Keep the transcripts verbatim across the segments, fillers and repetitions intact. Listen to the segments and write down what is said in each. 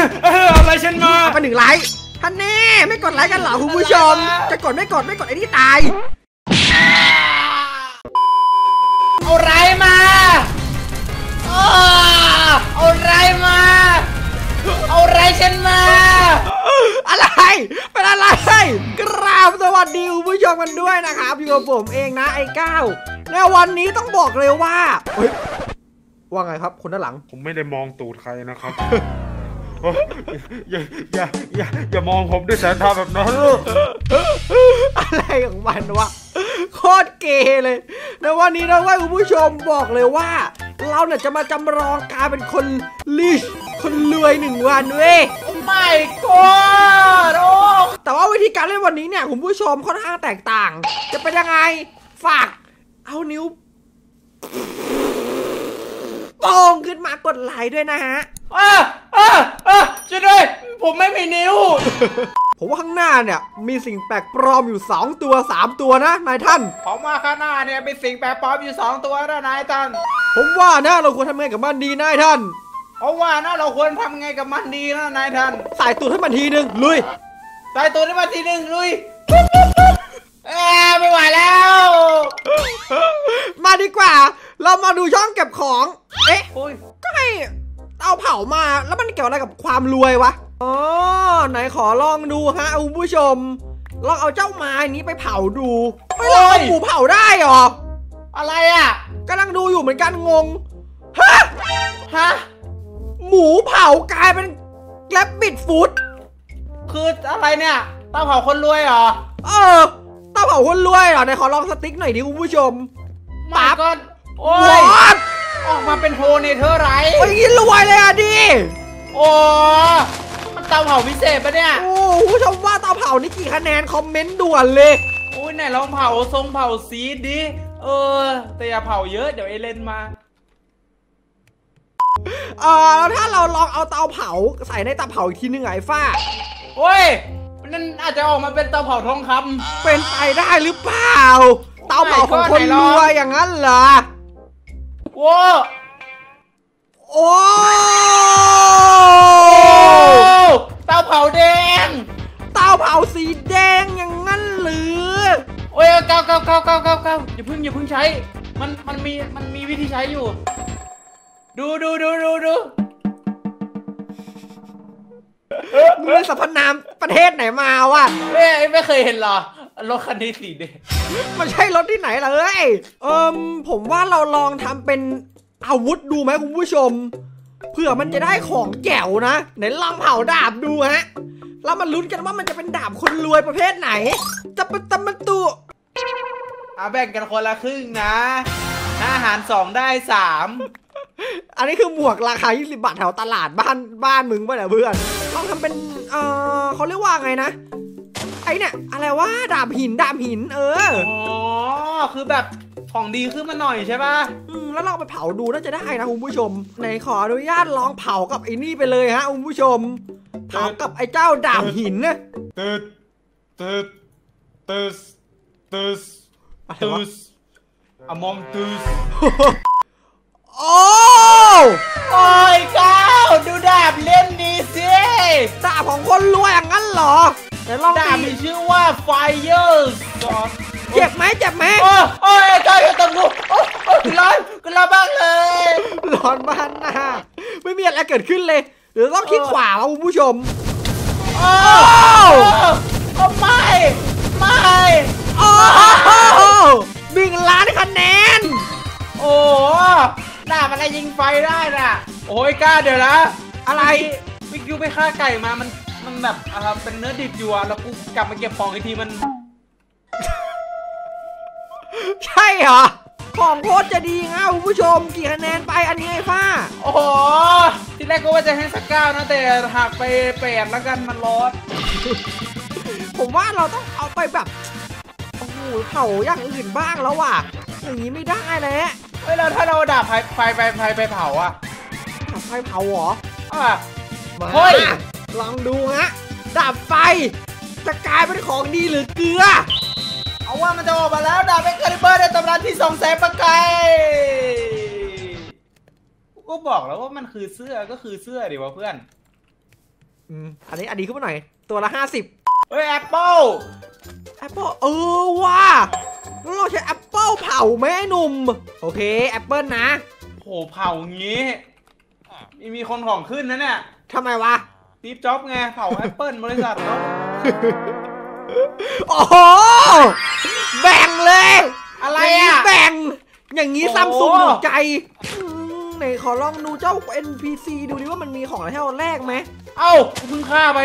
อะไรฉันมาไปหนึ่งไลค์ท่านแน่ไม่กดไลค์กันเหรอคุณผู้ชมจะกดไม่กดไม่กดไอ้นี่ตายเอาไรมาเอาไรมาเอาไรฉันมาอะไรเป็นอะไรกราบสวัสดีคุณผู้ชมกันด้วยนะครับอยู่กับผมเองนะไอ้ก้าวในวันนี้ต้องบอกเลยว่าเฮ้ยว่าไงครับคนด้านหลังผมไม่ได้มองตูดใครนะครับอย่าอย่าอย่าอย่ามองผมด้วยสายตาแบบนั้นอะไรของมันวะโคตรเกย์เลยในวันนี้นะว่าคุณผู้ชมบอกเลยว่าเราเนี่ยจะมาจำลองการเป็นคนลิชคนรวยหนึ่งวันเว้ยไม่กดโอ้แต่ว่าวิธีการเล่นวันนี้เนี่ยคุณผู้ชมค่อนข้างแตกต่างจะเป็นยังไงฝากเอานิ้วโป้งขึ้นมากดไลค์ด้วยนะฮะอ่าอ่าอ่าช่วยด้วยผมไม่มีนิ้วผมว่าข้างหน้าเนี่ยมีสิ่งแปลกปลอมอยู่สองตัวสามตัวนะนายท่านผมว่าข้างหน้าเนี่ยมีสิ่งแปลกปลอมอยู่สองตัวนะนายท่านผมว่านะเราควรทำไงกับมันดีนายท่านเพราะว่านะเราควรทำไงกับมันดีนะนายท่านสายตูดให้มันทีนึงลุยสายตูดให้มันทีนึงลุยเอ๊ไม่ไหวแล้วมาดีกว่าเรามาดูช่องเก็บของเอ๊ะก็ให้เตาเผามาแล้วมันเกี่ยวอะไรกับความรวยวะอ๋อไหนขอลองดูฮะคุณผู้ชมลองเอาเจ้าไม้นี้ไปเผาดูไม่ลองหมูเผาได้หรออะไรอ่ะกำลังดูอยู่เหมือนกันงงฮะฮะหมูเผากลายเป็นแกร็บบิดฟู้ดคืออะไรเนี่ยเตาเผาคนรวยเหรอเออเตาเผาคนรวยเหรอไหนขอลองสติ๊กหน่อยดิคุณผู้ชมมาก่อนโอ้ยออกมาเป็นโฮเนเธอร์ไรโอ้ยยิ่งรวยเลยอ่ะดิโอ้มันเตาเผาพิเศษปะเนี่ยโอ้ผู้ชมว่าเตาเผานี่กี่คะแนนคอมเมนต์ด่วนเลยโอ้ยไหนลองเผาทรงเผาซีดดิเออแต่อย่าเผาเยอะเดี๋ยวเอเลนมาเออแล้วถ้าเราลองเอาเตาเผาใส่ในเตาเผาอีกทีนึงไอ้ฝ้าโอ้ยนั่นอาจจะออกมาเป็นเตาเผาทองคำเป็นไปได้หรือเปล่าเตาเผาของคนรวยอย่างนั้นเหรอว้าโอ้เตาเผาแดงเตาเผาสีแดงอย่างนั้นหรือโอ้ยเก้าเก้าเก้าเก้าเก้าเก้าอย่าเพิ่งอย่าเพิ่งใช้มันมันมีมันมีวิธีใช้อยู่ดูดูดูดูดูมึงสรรพนามประเทศไหนมาวะเอ้ยไม่เคยเห็นหรอรถคันนี้สีแดงมันใช่รถที่ไหนล่ะเอ้ยเอิมผมว่าเราลองทำเป็นอาวุธดูไหมคุณผู้ชมเผื่อมันจะได้ของแจ๋วนะไหนลองเผาดาบดูฮะแล้วมาลุ้นกันว่ามันจะเป็นดาบคนรวยประเภทไหนจะเป็นตะมันตุเอาแบ่งกันคนละครึ่งนะอาหารสองได้สามอันนี้คือหมวกราคายี่สิบบาทแถวตลาดบ้านบ้านมึงป่ะเนี่ยเพื่อนลองทำเป็นเออเขาเรียกว่าไงนะไอเนี่ยอะไรว่าดาบหินดาบหินเอออ๋อคือแบบของดีขึ้นมาหน่อยใช่ป่ะอืมแล้วเราไปเผาดูน่าจะได้นะคุณผู้ชมไหนขออนุญาตลองเผากับไอ้นี่ไปเลยฮะคุณผู้ชมเผากับไอ้เจ้าดาบหินนะตืดตืดตืดตืดตืดอมอมตืดโอ้โอ้ยก้าวดูดาบเล่นดีสิดาบของคนรวยอย่างนั้นเหรอแต่ลองดาบมีชื่อว่า Fire เจ็บไหมเจ็บไหมโอ้โอ้ยก้าวอยู่ตรงนู้นโอ้โอ้ร้อนก็ร้อนมากเลยร้อนบ้านหน้าไม่มีอะไรเกิดขึ้นเลยเดี๋ยวต้องคลิกขวาคุณผู้ชมโอ้โอ้ไม่ไม่โอ้หนึ่งล้านคะแนนโอ้ดาบอะไรยิงไฟได้น่ะโอ้ยกล้าเดี๋ยวนะอะไรวิกิวไปฆ่าไก่มามันมันแบบอ่าเป็นเนื้อดิบอยู่แล้วกูกลับมาเก็บของอีกทีมันใช่เหรอของโคตรจะดีงะคุณผู้ชมกี่คะแนนไปอันนี้ไอ้ฟ้าโอ้โหทีแรกก็ว่าจะให้สักเก้านะแต่หักไปแปดแล้วกันมันร้อนผมว่าเราต้องเอาไปแบบโอ้โหเผาอย่างอื่นบ้างแล้วว่ะอย่างนี้ไม่ได้แล้วเฮ้ยแล้วถ้าเราดาบไฟไฟไฟไฟไปเผาอ่ะดาบไฟเผาเหรออ่ะเฮ้ยลองดูฮะดาบไฟจะกลายเป็นของดีหรือเกลือเอาว่ามันจะออกมาแล้วดาบเอ็กคาลิเบอร์ในตำนานที่สองแสนประกายก็บอกแล้วว่ามันคือเสื้อก็คือเสื้อดิวะเพื่อนอืมอันนี้อันนี้ขึ้นมาหน่อยตัวละห้าสิบเฮ้ยแอปเปิลแอปเปิลเออว่ะแล้วเราใช้แอปเปิลเผาไหมไอ้หนุ่มโอเคแอปเปิลนะโหเผางี้มีมีคนของขึ้นนะเนี่ยทำไมวะสตีฟจ็อบส์ไงเผาแอปเปิลบริษัทเขาโอ้โหแบ่งเลยอะไรอ่ะแบ่งอย่างนี้ซัมซุงถูกใจไหนขอลองดูเจ้า เอ็น พี ซี ดูดิว่ามันมีของอะไรให้เราแลกไหมเอ้าเพิ่งฆ่าไป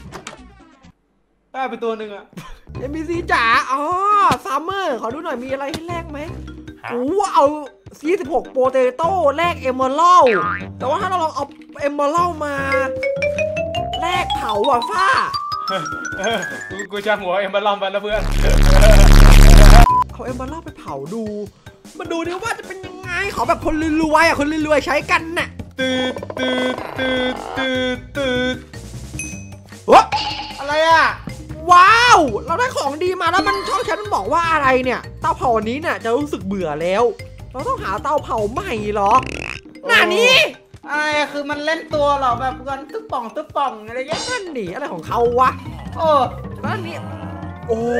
ฆ่าไปตัวหนึ่งอะเอ็น พี ซี จ๋าอ๋อซัมเมอร์ขอดูหน่อยมีอะไรให้แลกไหมโอ้เอา ยี่สิบหก โปเตโต้แลกเอเมอรัลด์แต่ว่าถ้าเราลองเอาเอเมอรัลด์มาแลกเผาอ่ะฟ้ากูกูช่างหัวเอเมอรัลด์ไปแล้วเพื่อนเอาเอเมอรัลด์ไปเผาดูมาดูดิว่าจะเป็นยังไงขอแบบคนรวยๆอ่ะคนรวยๆใช้กันน่ะตืดตืดตืดตืดตืดวะอะไรอ่ะว้าวเราได้ของดีมาแล้วมันช่องแชทมันบอกว่าอะไรเนี่ยเตาเผานี้เนี่ยจะรู้สึกเบื่อแล้วเราต้องหาเตาเผาใหม่หรอหน้านี้อะไรคือมันเล่นตัวหรอแบบกันตึ๊บป่องตึ๊บป่องอะไรเงี้ยนั่นดิอะไรของเขาวะโอ้แล้วนี่โอ้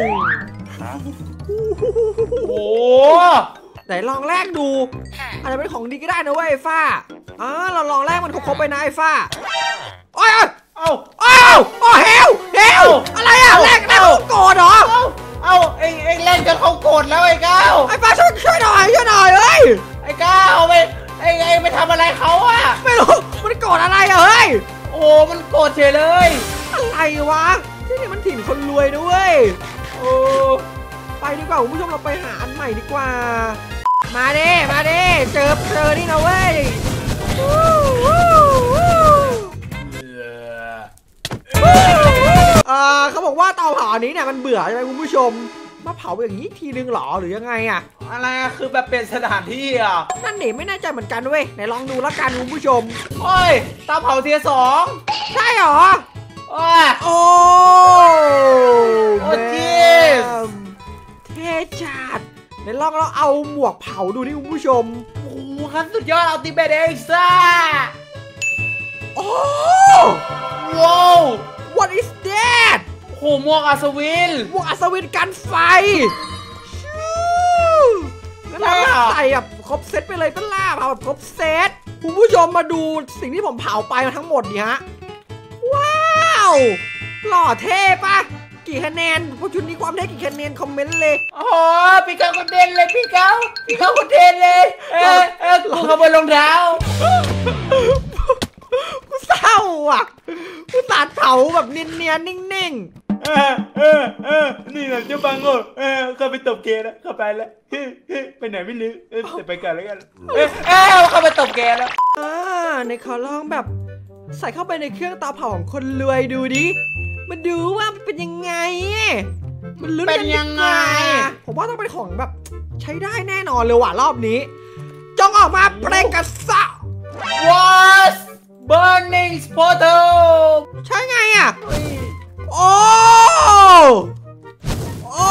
โหไหนลองแลกดูอาจจะเป็นของดีก็ได้นะเว้ยไอ้ฟ้าอ่าเราลองแลกมันครบๆไปนะไอ้ฟ้าโอ้ยเอ้าเอ้าโอ้เฮลเฮลอะไรอะแลกแลกโกรธเหรอเอ้าไอ้ไอ้เล่นจนเขาโกรธแล้วไอ้ก้าวไอ้ฟ้าช่วยช่วยหน่อยช่วยหน่อยเฮ้ยไอ้ก้าวไปไอ้ไอ้ไปทำอะไรเขาอะไม่รู้มันโกรธอะไรอะเฮ้ยโอ้มันโกรธเฉยเลยอะไรวะที่นี่มันถิ่นคนรวยด้วยโอ้ไปดีกว่าคุณผู้ชมเราไปหาอันใหม่ดีกว่ามาดิมาดิเจอเจอนี่นะเว้ยเออเขาบอกว่าเตาเผาอันนี้เนี่ยมันเบื่อใช่ไหมคุณผู้ชมมาเผาอย่างนี้ทีนึงหรอหรือยังไงอะอะไรอะคือแบบเป็นสถานที่อ่ะนั่นหนิไม่แน่ใจเหมือนกันเว้ยไหนลองดูละกันคุณผู้ชมโอ้ยเตาเผาเทียร์สองใช่หรอโอ้ยโอ้โอ้จีสเท่จัดไหนลองเราเอาหมวกเผาดูนี่คุณผู้ชมโอ้โหขั้นสุดยอดเอาติเบตเอ็กซ่าโอ้ว้าว what is that โหหมวกอัศวินหมวกอัศวินกันไฟแล้วเราใส่แบบครบเซตไปเลยก็ล่าเผาแบบครบเซตคุณผู้ชมมาดูสิ่งที่ผมเผาไปทั้งหมดดิฮะว้าวหล่อเท่ปะกี่คะแนนพวกชุดนี้ความเท่กี่คะแนนคอมเมนต์เลยโอ้โหพี่เก้าคนเด่นเลยพี่เก้าพี่เก้าคนเด่นเลยเออเออกูขโมยรองเท้ากูเศร้าอ่ะกูตัดเผาแบบเนียนๆนิ่งๆเออเออเออนี่แหละเจ้าบังโง่เออเข้าไปตบเกย์แล้วเข้าไปแล้วไปไหนไม่รู้เออแต่ไปกันแล้วกันเออเออเข้าไปตบเกย์แล้วอ่าในขอลองแบบใส่เข้าไปในเครื่องเตาเผาของคนรวยดูดิมาดูว่ามันเป็นยังไงมันลุ้นกันยังไงผมว่าต้องเป็นของแบบใช้ได้แน่นอนเลยว่ะรอบนี้จงออกมาเปรกัสซะ What Burning Portal ใช่ไงอ่ะโอ้โอ้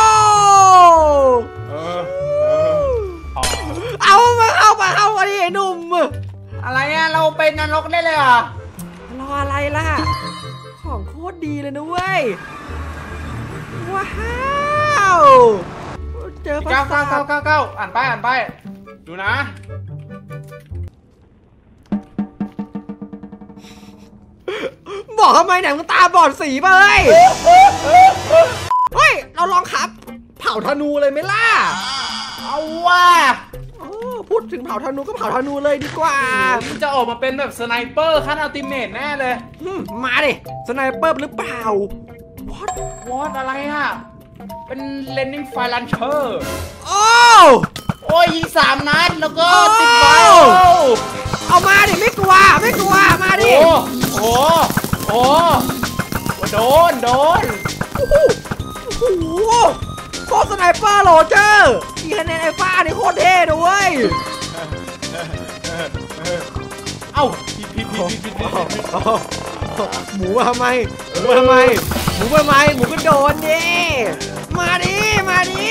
เอามาเข้ามาเข้ามาดิไอ้หนุ่มอะไรอ่ะเราไปนรกได้เลยอ่ะรออะไรล่ะของโคตรดีเลยนะเว้ยว้าวเจอภาษาเก้าเก้าเก้าเก้าอ่านไปอ่านไปดูนะบอกทำไมไหนมึงตาบอดสีไปเลยเฮ้ยเราลองครับเผาธนูเลยไหมล่ะเอาว่าพูดถึงเผาธนูก็เผาธนูเลยดีกว่ามันจะออกมาเป็นแบบสไนเปอร์ขั้นอัลติเมทแน่เลยมาดิสไนเปอร์หรือเปล่า What What อะไรอ่ะเป็นเลนนิ่งไฟลันเชอร์โอ้โอ้ยยิงสามนัดแล้วก็ติดบอลเอามาดิไม่กลัวไม่กลัวมาดิโอ้โหโอ้โดนโดนโอ้โหโคตรสไนเปอร์โรเจอร์อีคะแนนไอ้ฟ้านี่โคตรเท่ด้วยเอ้าผิดผิดผิดผิดผิดหมูทำไมหมูทำไมหมูทำไมหมูก็โดนดิมาดิมาดิ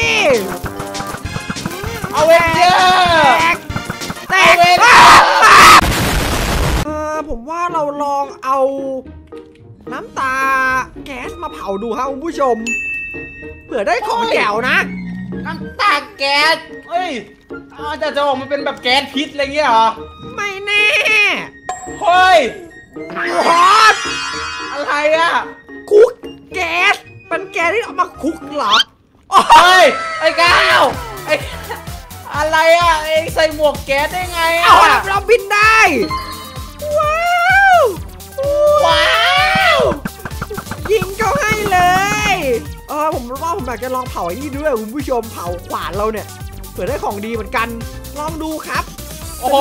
เอาเวนเจอร์แตกแตกอผมว่าเราลองเอาน้ำตาแก๊สมาเผาดูฮะคุณผู้ชมเผื่อได้ของแจ๋วนะน้ำตาแก๊สเฮ้ยอาจจะจะออกมาเป็นแบบแก๊สพิษอะไรเงี้ยเหรอไม่แน่เฮ้ยฮอตอะไรอะคุกแก๊สเป็นแก๊สที่เอามาคุกเหรอเฮ้ยไอ้ก้าวไอ้อะไรอะเองใส่หมวกแก๊สได้ไงอะเอาเราบินได้ว้าวว้าวยิงเขาให้เลยเออผมว่าผมอยากจะลองเผาไอ้นี่ด้วยคุณผู้ชมเผาขวานเราเนี่ยเผื่อได้ของดีเหมือนกันลองดูครับโอ้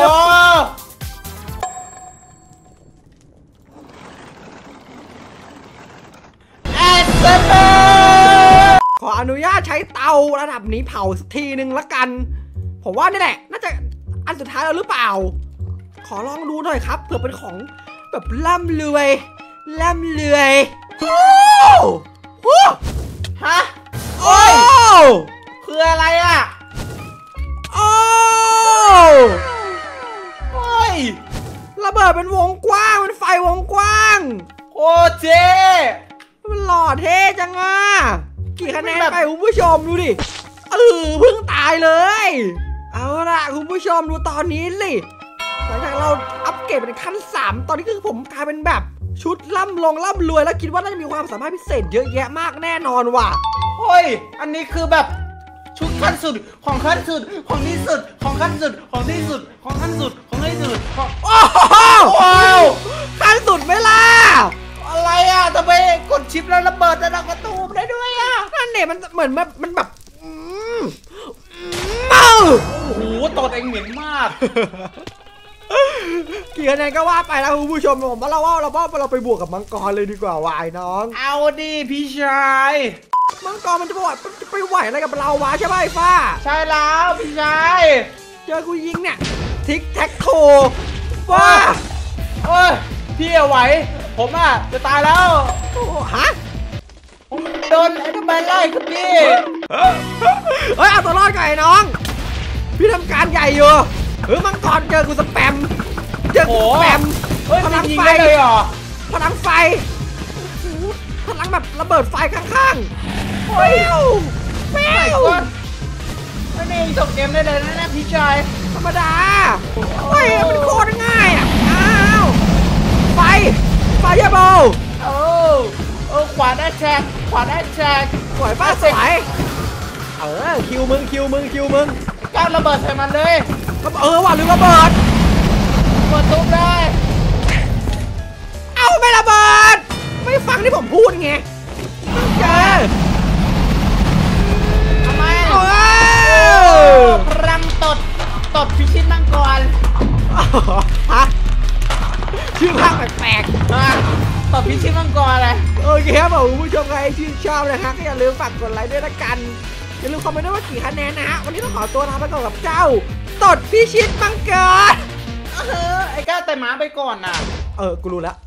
ขออนุญาตใช้เตาระดับนี้เผาสักทีนึงละกันผมว่านี่แหละน่าจะอันสุดท้ายแล้วหรือเปล่าขอลองดูหน่อยครับเผื่อเป็นของแบบล่ำรวยล่ำรวยโอ้โหฮะโอ้คืออะไรอ่ะโอ้โอ้ยระเบิดเป็นวงกว้างเป็นไฟวงกว้างโอ้เจ๊มันหล่อเท่จังอ่ะกี่คะแนนไปคุณผู้ชมดูดิเออเพิ่งตายเลยเอาล่ะคุณผู้ชมดูตอนนี้สิหลังจากเราอัปเกรดเป็นขั้นสามตอนนี้คือผมกลายเป็นแบบชุดล่ำลงล่ำรวยแล้วคิดว่าน่าจะมีความสามารถพิเศษเยอะแยะมากแน่นอนว่ะเฮ้ยอันนี้คือแบบชุดขั้นสุดของขั้นสุดของที่สุดของขั้นสุดของที่สุดของขั้นสุดของที่สุดของโอ้โหขั้นสุดไหมล่ะอะไรอ่ะทำไมกดชิปแล้วระเบิดจะดังประตูได้ด้วยอ่ะนั่นเนี่ยมันเหมือนแบบมันแบบโอ้โหตดเองเหม็นมากกี่คะแนนก็ว่าไปแล้วคุณผู้ชมผมว่าเราว่าเราว่าเราไปบวกกับมังกรเลยดีกว่าวายน้องเอาดิพี่ชายมังกรมันจะไปไหวมันจะไปไหวอะไรกับเราวะใช่ไหมไอ้ฟ้าใช่แล้วพี่ชายเจอกูยิงเนี่ยทิกแท็กโคฟ้าโอ้ยพี่เอาไหวผมอ่ะจะตายแล้วฮะโดนไอ้ทำไมไล่คุณพี่เฮ้ยเอาตัวรอดกันไอ้น้องพี่ทำการใหญ่อยู่เออมังกรเจอกูสแปมเจอกูสแปมพลังไฟเลยเหรอพลังไฟพลังแบบระเบิดไฟข้างๆเฮ้ยแม่นั่นเองจบเกมได้เลยนะพี่ชายธรรมดาเฮ้ยมันโคตรง่ายอ่ะอ้าวไฟไฟยาโบโอ้โอ้ขวาได้แชกขวาได้แชกสวยป้าสวยเออคิวมึงคิวมึงคิวมึงก้าวระเบิดใส่มันเลยเออว่ะลืมระเบิดระเบิดตุ้มได้เอาไม่ระเบิดไม่ฟังที่ผมพูดไงเจอทำไมพลังตดตดพิชิตมังกรฮะชื่อภาคแปลกๆตดพิชิตมังกรอะไรโอเคครับผมผู้ชมใครชื่นชอบนะฮะก็อย่าลืมฝากกดไลค์ด้วยละกันอย่าลืมคอมเมนต์ด้วยว่ากี่คะแนนนะฮะวันนี้ต้องขอตัวลาไปก่อนกับเจ้าตดพิชิตมังกรเออไอ้ก้าแต่หมาไปก่อนน่ะเออกูรู้แล้ว